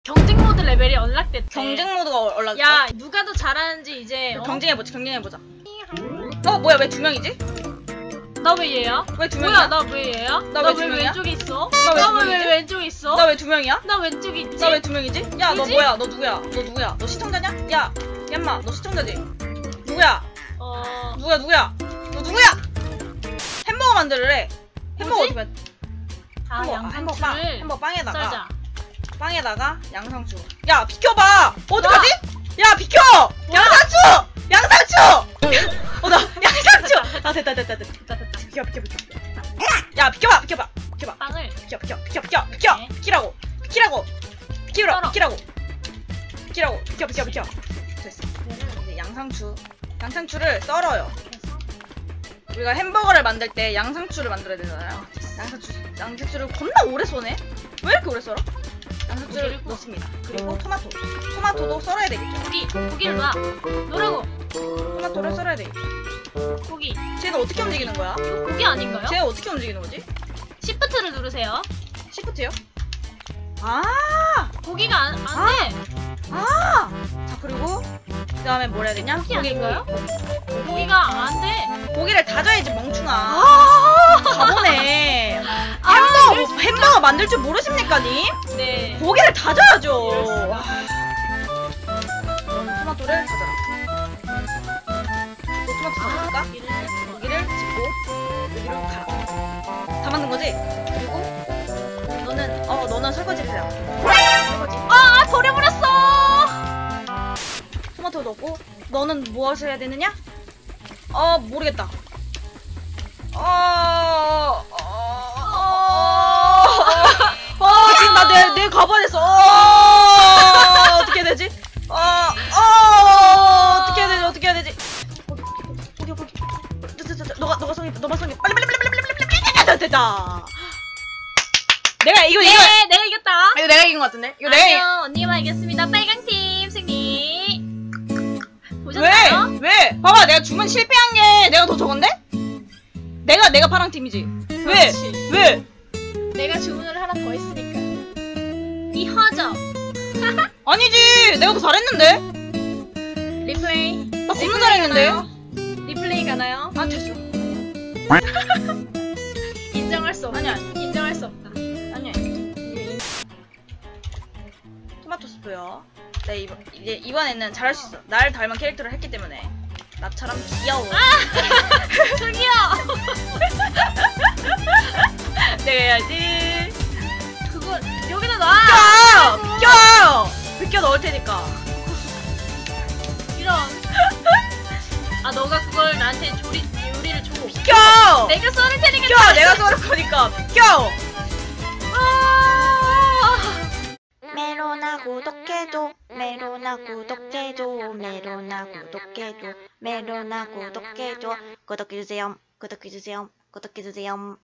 경쟁 모드 레벨이 언락됐대. 경쟁 모드가 올라갔어? 야, 누가 더 잘하는지 이제 경쟁해보자, 경쟁해보자. 뭐야, 왜 2명이지? 나 왜 얘야? 왜 2명이야? 뭐야, 나 왜 얘야? 나 나 왜 왜 두 명이야? 왼쪽에 있어? 나 왜 나 두 왜 명이지? 왼쪽에 있어? 나 왜 2명이야? 나 왼쪽에 있지? 나 왜 2명이지? 야, 너 그지? 뭐야? 너 누구야? 너 누구야? 너 시청자냐? 야, 얌마, 너 시청자지? 누구야? 누구야? 너 누구야? 햄버거 만들래. 햄버거 뭐지? 어떻게 만? 아, 양상추를 햄버거 빵에다가 썰자. 빵에다가 양상추. 야, 비켜봐. 어떡하지? 야, 비켜. 양상추. 나 양상추. 아, 됐다. 비켜. 야, 비켜봐. 빵을 비켜. 네. 비키라고. 비켜. 됐어. 이제 양상추를 썰어요. 우리가 햄버거를 만들 때 양상추를 만들어야 되잖아요. 양상추를 겁나 오래 써네? 왜 이렇게 오래 썰어? 양상추를 넣습니다. 그리고 토마토도 썰어야 되겠죠. 고기를 놔. 놓으라고. 토마토를 썰어야 되겠죠. 고기. 쟤는 어떻게 움직이는 거야? 이거 고기 아닌가요? 쟤는 어떻게 움직이는 거지? 시프트를 누르세요. 시프트요? 고기가 안 돼. 자, 그리고 그 다음에 뭘 해야 되냐? 고기 아닌가요? 고기. 고기가 안 돼. 고기를 다져야지, 멍충아. 바보네. 햄버거 만들 줄 모르십니까, 님? 네. 고기를 다져야죠. 토마토를 다져라. 토마토 다져볼까? 고기를 짚고 여기로 가라. 다 만든 거지? 그리고 너는 설거지를 해라. 설거지. 버려버렸어. 토마토 넣고 너는 무엇을 해야 되느냐? 모르겠다. 지금 나 내 가발에서 어떻게 해야 되지? 어떻게 해야 되지? 거기. 너가 성이 빨리. 됐다. 내가 이거 내가 이겼다. 이거 내가 이긴 것 같은데? 이거 아니요, 언니만 이겼습니다. 빨강팀 승리. 보셨나요? 왜? 봐봐, 내가 주문 실패한 게 내가 더 적은데? 내가 파랑 팀이지. 그렇지. 왜? 내가 주문을 하나 더 했으니까. 이허죠. 아니지, 내가 더 잘했는데? 리플레이. 나 겁나 잘했는데? 리플레이 가나요? 됐어. 인정할 수 없다. 아니야. 인정할 수 없다. 아니야. 토마토 스프요. 이번에는 잘할 수 있어. 날 닮은 캐릭터를 했기 때문에. 나처럼 귀여워. 저기요. 내가 해야지. 그걸 여기다 놔. 비켜 넣을 테니까. 이런. 너가 그걸 나한테 요리를 줘. 비켜! 내가 썰을 테니까. 내가 썰을 거니까. 비켜! 메로나 구독해줘 메로나 구독해줘 메로나 구독해줘 메로나 구독해줘 구독해주세요